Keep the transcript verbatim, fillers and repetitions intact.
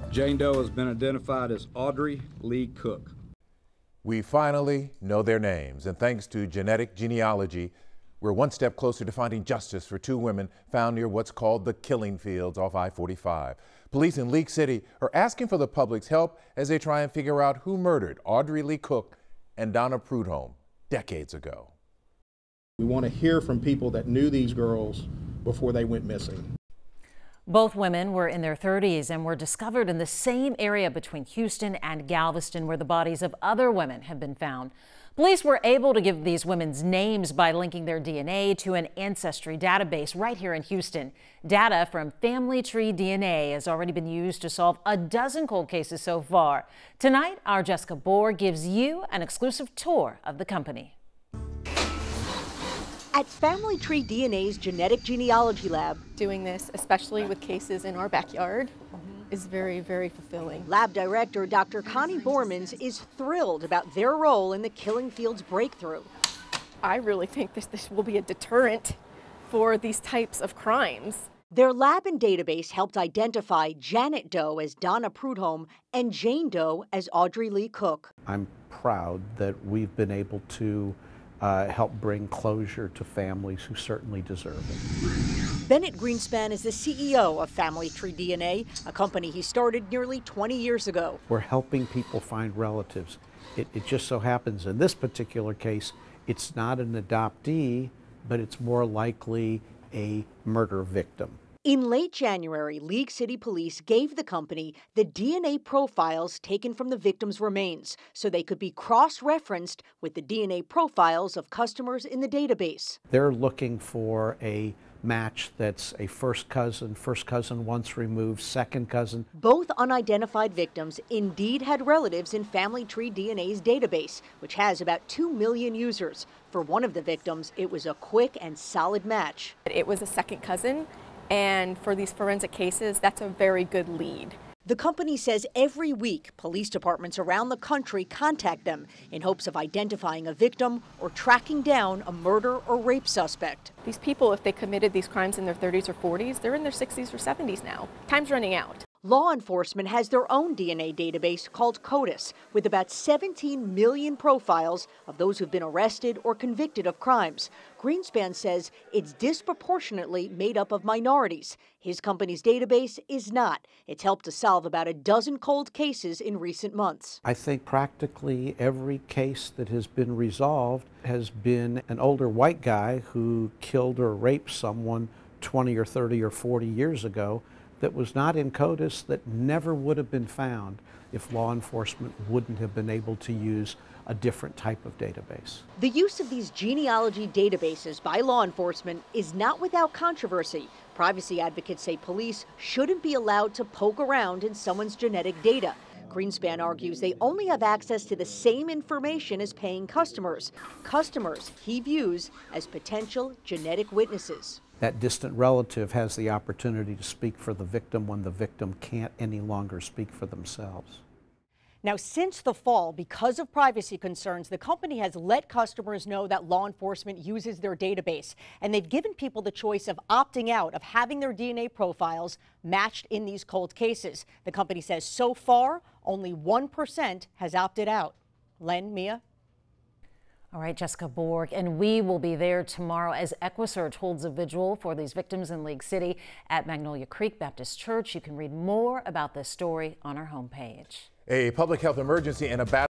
Jane Doe has been identified as Audrey Lee Cook. We finally know their names, and thanks to genetic genealogy, we're one step closer to finding justice for two women found near what's called the killing fields off I forty-five. Police in League City are asking for the public's help as they try and figure out who murdered Audrey Lee Cook and Donna Prudhomme decades ago. We want to hear from people that knew these girls before they went missing. Both women were in their thirties and were discovered in the same area between Houston and Galveston, where the bodies of other women have been found. Police were able to give these women's names by linking their D N A to an ancestry database right here in Houston. Data from Family Tree D N A has already been used to solve a dozen cold cases so far. Tonight, our Jessica Bohr gives you an exclusive tour of the company. At Family Tree D N A's genetic genealogy lab, doing this, especially with cases in our backyard, mm-hmm. is very, very fulfilling. Lab director Doctor Connie Bormans is thrilled about their role in the Killing Fields breakthrough. I really think this, this will be a deterrent for these types of crimes. Their lab and database helped identify Janet Doe as Donna Prudhomme and Jane Doe as Audrey Lee Cook. I'm proud that we've been able to Uh, help bring closure to families who certainly deserve it. Bennett Greenspan is the C E O of Family Tree D N A, a company he started nearly twenty years ago. We're helping people find relatives. It, it just so happens in this particular case, it's not an adoptee, but it's more likely a murder victim. In late January, League City Police gave the company the D N A profiles taken from the victims' remains so they could be cross-referenced with the D N A profiles of customers in the database. They're looking for a match that's a first cousin, first cousin once removed, second cousin. Both unidentified victims indeed had relatives in Family Tree D N A's database, which has about two million users. For one of the victims, it was a quick and solid match. It was a second cousin. And for these forensic cases, that's a very good lead. The company says every week, police departments around the country contact them in hopes of identifying a victim or tracking down a murder or rape suspect. These people, if they committed these crimes in their thirties or forties, they're in their sixties or seventies now. Time's running out. Law enforcement has their own D N A database called CODIS, with about seventeen million profiles of those who've been arrested or convicted of crimes. Greenspan says it's disproportionately made up of minorities. His company's database is not. It's helped to solve about a dozen cold cases in recent months. I think practically every case that has been resolved has been an older white guy who killed or raped someone twenty or thirty or forty years ago that was not in CODIS, that never would have been found if law enforcement wouldn't have been able to use a different type of database. The use of these genealogy databases by law enforcement is not without controversy. Privacy advocates say police shouldn't be allowed to poke around in someone's genetic data. Greenspan argues they only have access to the same information as paying customers, customers he views as potential genetic witnesses. That distant relative has the opportunity to speak for the victim when the victim can't any longer speak for themselves. Now, since the fall, because of privacy concerns, the company has let customers know that law enforcement uses their database, and they've given people the choice of opting out of having their D N A profiles matched in these cold cases. The company says so far, only one percent has opted out. Len, Mia? All right, Jessica Borg, and we will be there tomorrow as EquiSearch holds a vigil for these victims in League City at Magnolia Creek Baptist Church. You can read more about this story on our homepage. A public health emergency and a battle